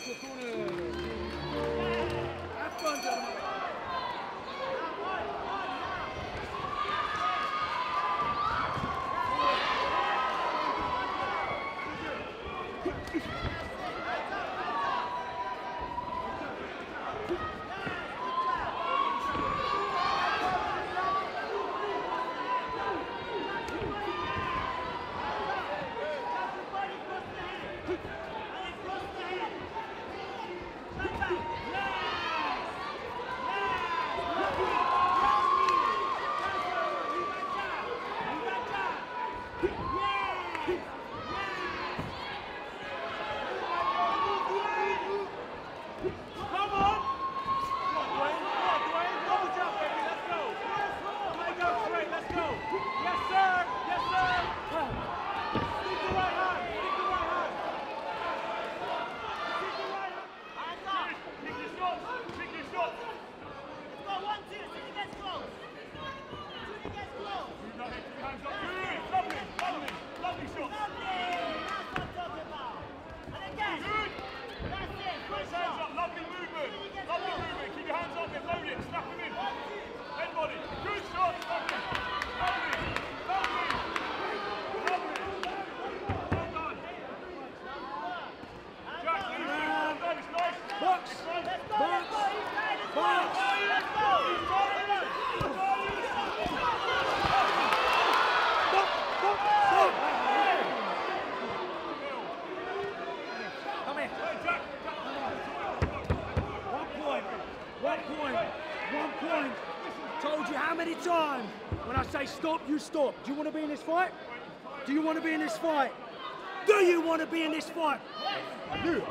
Told you how many times? When I say stop, you stop. Do you want to be in this fight? Do you want to be in this fight? Do you want to be in this fight? I do.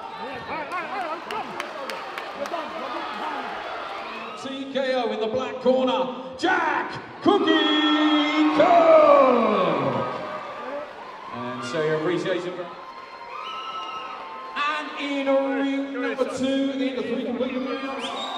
TKO in the black corner, Jack Cookie Cook. And show your appreciation for. And in ring number 2, the end of 3 complete rounds.